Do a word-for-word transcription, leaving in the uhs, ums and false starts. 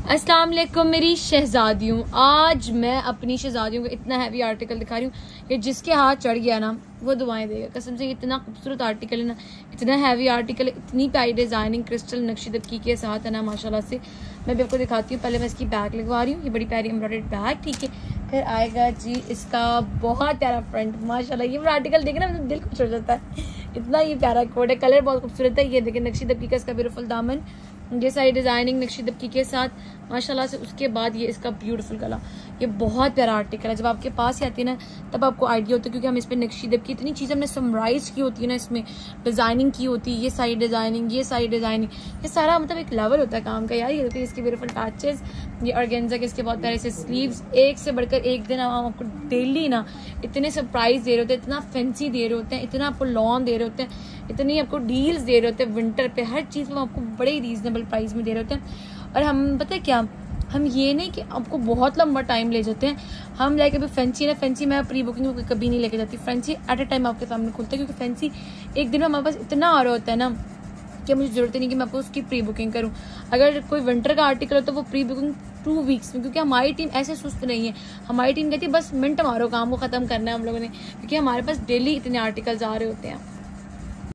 अस्सलाम वालेकुम मेरी शहजादियों। आज मैं अपनी शहजादियों को इतना हैवी आर्टिकल दिखा रही हूँ कि जिसके हाथ चढ़ गया ना वो दुआएं देगा कसम से। इतना खूबसूरत आर्टिकल है ना, इतना हैवी आर्टिकल है, इतनी प्यारी डिजाइनिंग क्रिस्टल नक्शीदबकी के साथ है ना माशाल्लाह से। मैं भी आपको दिखाती हूँ। पहले मैं इसकी बैग लगवा रही हूँ, ये बड़ी प्यारी एम्ब्रॉयडर्ड बैग, ठीक है। फिर आएगा जी इसका बहुत प्यारा फ्रंट, माशाल्लाह ये आर्टिकल देखे ना मतलब दिल खुश हो जाता है, इतना ये प्यारा कोड है, कलर बहुत खूबसूरत है। ये देखिए नक्शीदबकी का इसका ब्यूटीफुल दामन, ये सारी डिजाइनिंग नक्शीदबकी के साथ माशाल्लाह से। उसके बाद ये इसका ब्यूटीफुल गला, ये बहुत प्यारा आर्टिकल है। जब आपके पास ही आती है ना तब आपको आइडिया होता है, क्योंकि हम इस पर नक्शीदबकी इतनी चीज़ हमने समराइज की होती है ना, इसमें डिजाइनिंग की होती है, ये सारी डिजाइनिंग, ये सारी डिजाइनिंग, ये सारा मतलब एक लेवल होता है काम का यार। ये देखिए इसके ब्यूटीफुल पैचेस, ये ऑर्गेन्जा के इसके बहुत प्यारे से स्लीव्स, एक से बढ़कर एक दिन हम आपको डेली ना इतने सरप्राइज दे रहे होते हैं, इतना फैंसी दे रहे होते हैं, इतना आपको लॉन दे रहे होते हैं, इतनी आपको डील्स दे रहे होते हैं विंटर पे, हर चीज़ में आपको बड़े ही रीजनेबल प्राइस में दे रहे होते हैं। और हम पता है क्या, हम ये नहीं कि आपको बहुत लंबा टाइम ले जाते हैं। हम लाइक अभी फैंसी ना, फैंसी मैं प्री बुकिंग कभी नहीं लेके जाती, फैंसी एट अ टाइम आपके सामने खुलता है, क्योंकि फैंसी एक दिन में हमारे पास इतना आ रहा होता है ना कि मुझे जरूरत नहीं कि मैं आपको उसकी प्री बुकिंग करूं। अगर कोई विंटर का आर्टिकल हो तो वो प्री बुकिंग टू वीक्स में, क्योंकि हमारी टीम ऐसे सुस्त नहीं है। हमारी टीम कहती है बस मिनट मारो, काम को खत्म करना है हम लोगों ने, क्योंकि हमारे पास डेली इतने आर्टिकल्स आ रहे होते हैं।